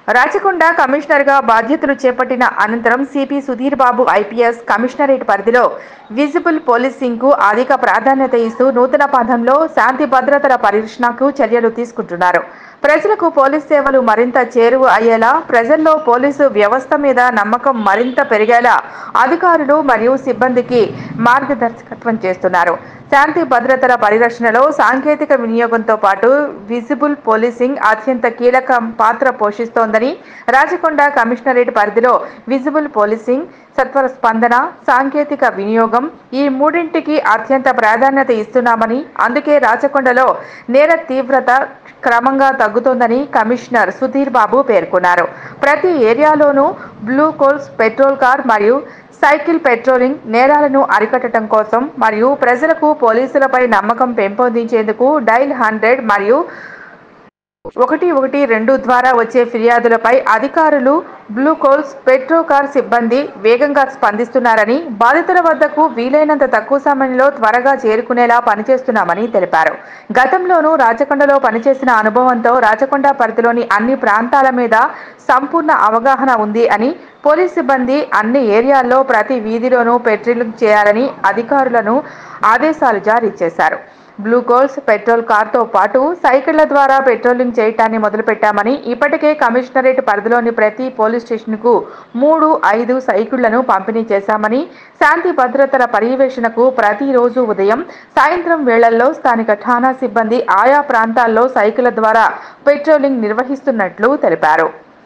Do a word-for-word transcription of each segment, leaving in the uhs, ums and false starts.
రాచకొండ కమిషనర్గా బాధ్యతలు చేపట్టిన అనంతరం CP Sudheer Babu IPS commissionerate పరిధిలో విజిబుల్ పోలీసింగ్కు అధిక ప్రాధాన్యత ఇస్తూ నూతన పథంలో శాంతి భద్రతల పరిరక్షణకు చర్యలు తీసుకుంటున్నారు. ప్రజలకు పోలీసు సేవలు మరింత చేరువ అయ్యేలా, ప్రజల్లో పోలీసు వ్యవస్థ మీద నమ్మకం మరింత పెరిగేలా అధికారులు మరియు సిబ్బందికి మార్గదర్శకత్వం చేస్తున్నారు. శాంతి భద్రతల పరిరక్షణలో సాంకేతిక వినియోగంతో పాటు విజిబుల్ పోలీసింగ్ అత్యంత కీలక పాత్ర పోషిస్తోందని రాచకొండ కమిషనరేట్ పరిధిలో విజిబుల్ పోలీసింగ్, సత్వర స్పందన, సాంకేతిక వినియోగం ఈ మూడింటికి అత్యంత ప్రాధాన్యత ఇస్తున్నామని, అందుకే రాచకొండలో నేర తీవ్రత క్రమంగా తగ్గుతోందని కమిషనర్ సుధీర్ బాబు పేర్కొన్నారు. ప్రతి ఏరియాలోనూ బ్లూ కోల్స్ పెట్రోల్ కార్ మరియు సైకిల్ పెట్రోలింగ్ నేరాలను అరికట్టడం కోసం మరియు ప్రజలకు పోలీసులపై నమ్మకం పెంపొందించేందుకు డైల్ హండ్రెడ్ మరియు ఒకటి ఒకటి రెండు ద్వారా వచ్చే ఫిర్యాదులపై అధికారులు, బ్లూ కోల్స్ పెట్రో కార్ సిబ్బంది వేగంగా స్పందిస్తున్నారని, బాధితుల వద్దకు వీలైనంత తక్కువ సమయంలో త్వరగా చేరుకునేలా పనిచేస్తున్నామని తెలిపారు. గతంలోనూ రాచకొండలో పనిచేసిన అనుభవంతో రాచకొండ పరిధిలోని అన్ని ప్రాంతాల మీద సంపూర్ణ అవగాహన ఉంది అని, పోలీస్ సిబ్బంది అన్ని ఏరియాల్లో ప్రతి వీధిలోనూ పెట్రోలింగ్ చేయాలని అధికారులను ఆదేశాలు జారీ చేశారు. బ్లూ కోల్స్ పెట్రోల్ కార్తో పాటు సైకిళ్ల ద్వారా పెట్రోలింగ్ చేయటాన్ని మొదలుపెట్టామని, ఇప్పటికే కమిషనరేట్ పరిధిలోని ప్రతి పోలీస్ స్టేషన్కు మూడు ఐదు సైకిళ్లను పంపిణీ చేశామని, శాంతి భద్రతల పర్యవేక్షణకు ప్రతిరోజు ఉదయం, సాయంత్రం వేళల్లో స్థానిక ఠాణా సిబ్బంది ఆయా ప్రాంతాల్లో సైకిళ్ల ద్వారా పెట్రోలింగ్ నిర్వహిస్తున్నట్లు తెలిపారు.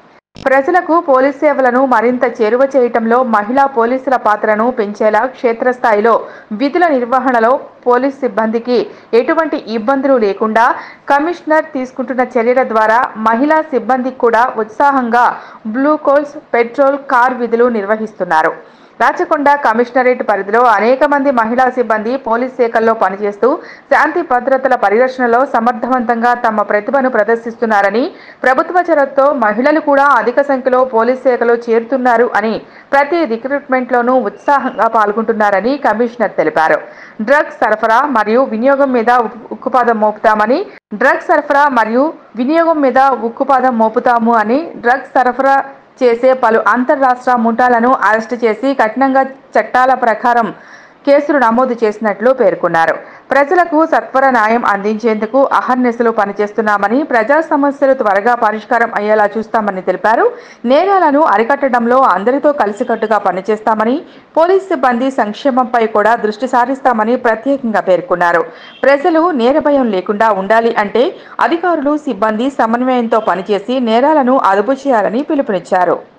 ప్రజలకు పోలీస్ సేవలను మరింత చేరువ చేయటంలో మహిళా పోలీసుల పాత్రను పెంచేలా క్షేత్రస్థాయిలో విధుల నిర్వహణలో పోలీస్ సిబ్బందికి ఎటువంటి ఇబ్బందులు లేకుండా కమిషనర్ తీసుకుంటున్న చర్యల ద్వారా మహిళా సిబ్బంది కూడా ఉత్సాహంగా బ్లూ కోల్స్ పెట్రోల్ కార్ విధులు నిర్వహిస్తున్నారు. రాచకొండ కమిషనరేట్ పరిధిలో అనేక మంది మహిళా సిబ్బంది పోలీస్ శాఖల్లో పనిచేస్తూ శాంతి భద్రతల పరిరక్షణలో సమర్థవంతంగా తమ ప్రతిభను ప్రదర్శిస్తున్నారని, ప్రభుత్వ చొరవతో మహిళలు కూడా అధిక సంఖ్యలో పోలీస్ శాఖలో చేరుతున్నారు అని, ప్రతి రిక్రూట్మెంట్లోనూ ఉత్సాహంగా పాల్గొంటున్నారని కమిషనర్ తెలిపారు. డ్రగ్స్ సరఫరా మరియు వినియోగం మీద ఉక్కుపాదం మోపుతామని డ్రగ్స్ సరఫరా మరియు వినియోగం మీద ఉక్కుపాదం మోపుతాము అని డ్రగ్స్ సరఫరా చేసే పలు అంతర్రాష్ట్ర ముఠాలను అరెస్టు చేసి కఠినంగా చట్టాల ప్రకారం కేసులు నమోదు చేసినట్లు పేర్కొన్నారు. ప్రజలకు సత్వర న్యాయం అందించేందుకు అహర్నిశలు పనిచేస్తున్నామని, ప్రజా సమస్యలు త్వరగా పరిష్కారం అయ్యేలా చూస్తామని తెలిపారు. నేరాలను అరికట్టడంలో అందరితో కలిసికట్టుగా పనిచేస్తామని, పోలీస్ సిబ్బంది సంక్షేమంపై కూడా దృష్టి సారిస్తామని ప్రత్యేకంగా పేర్కొన్నారు. ప్రజలు నేర భయం లేకుండా ఉండాలి అంటే అధికారులు, సిబ్బంది సమన్వయంతో పనిచేసి నేరాలను అదుపు చేయాలని పిలుపునిచ్చారు.